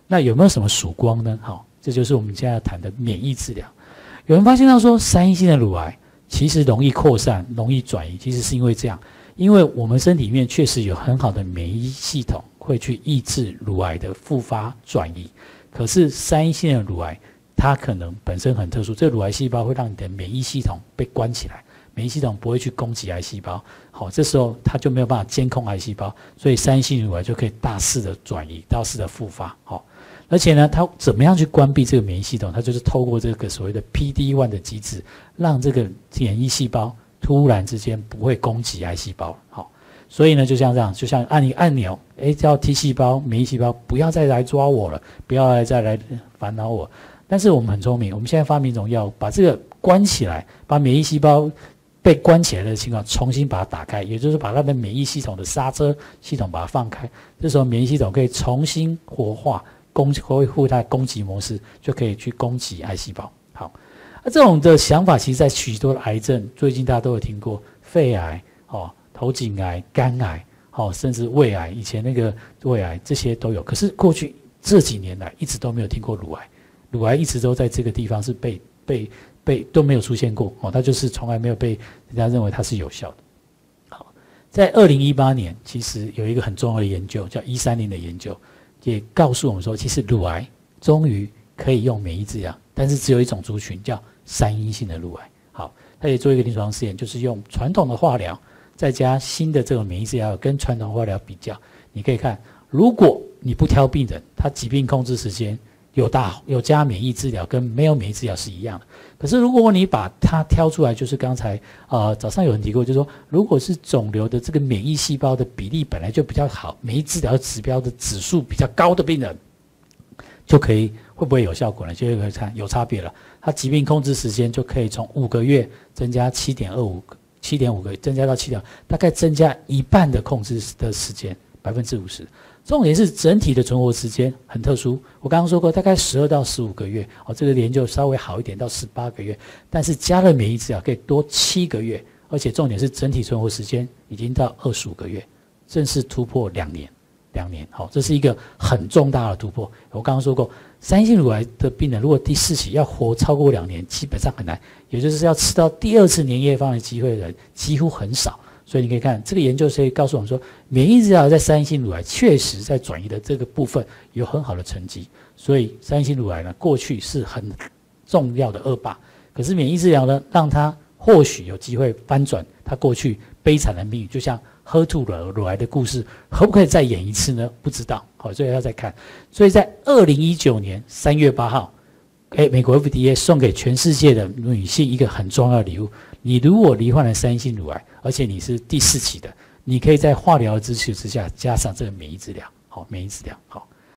那有没有什么曙光呢？好，这就是我们现在要谈的免疫治疗。有人发现到说，3阴性的乳癌其实容易扩散、容易转移，其实是因为这样，因为我们身体里面确实有很好的免疫系统会去抑制乳癌的复发转移。可是3阴性的乳癌，它可能本身很特殊，这个乳癌细胞会让你的免疫系统被关起来，免疫系统不会去攻击癌细胞。好，这时候它就没有办法监控癌细胞，所以3阴性乳癌就可以大肆的转移、大肆的复发。好。而且呢，它怎么样去关闭这个免疫系统？它就是透过这个所谓的 PD-1 的机制，让这个免疫细胞突然之间不会攻击癌细胞。好，所以呢，就像这样，就像按一个按钮，叫 T 细胞、免疫细胞不要再来抓我了，不要再来烦恼我。但是我们很聪明，我们现在发明一种药，把这个关起来，把免疫细胞被关起来的情况重新把它打开，也就是把它的免疫系统的刹车系统把它放开。这时候免疫系统可以重新活化。恢复它的攻击模式，就可以去攻击癌细胞。好，那这种的想法，其实在许多的癌症，最近大家都有听过，肺癌、头颈癌、肝癌，甚至胃癌，以前那个胃癌这些都有。可是过去这几年来，一直都没有听过乳癌，乳癌一直都在这个地方是被都没有出现过，它就是从来没有被人家认为它是有效的。好，在2018年，其实有一个很重要的研究，叫130的研究。也告诉我们说，其实乳癌终于可以用免疫治疗，但是只有一种族群叫3阴性的乳癌。好，他也做一个临床试验，就是用传统的化疗再加新的这种免疫治疗跟传统化疗比较，你可以看，如果你不挑病人，他疾病控制时间有加免疫治疗跟没有免疫治疗是一样的。可是如果你把它挑出来，就是刚才早上有人提过，就是说如果是肿瘤的这个免疫细胞的比例本来就比较好，免疫治疗指标的指数比较高的病人，就可以会不会有效果呢？就可以看有差别了。它疾病控制时间就可以从5个月增加7.5个月，增加到7.5，大概增加一半的控制的时间，50%。重点是整体的存活时间很特殊，我刚刚说过，大概12到15个月，这个研究稍微好一点到18个月，但是加了免疫治疗可以多7个月，而且重点是整体存活时间已经到25个月，正式突破2年。好，这是一个很重大的突破。我刚刚说过，3阴性乳癌的病人如果第4期要活超过2年，基本上很难，也就是要吃到第2次年夜饭的机会的人几乎很少。所以你可以看这个研究可以告诉我们说，免疫治疗在3阴性乳癌确实在转移的这个部分有很好的成绩。所以3阴性乳癌呢，过去是很重要的恶霸，可是免疫治疗呢，让它或许有机会翻转它过去悲惨的命运。就像HER2乳癌的故事，可不可以再演一次呢？不知道，好，所以要再看。所以在2019年3月8号，美国 FDA 送给全世界的女性一个很重要的礼物。你如果罹患了3阴性乳癌，而且你是第4期的，你可以在化疗的支持之下加上这个免疫治疗，好，免疫治疗，好。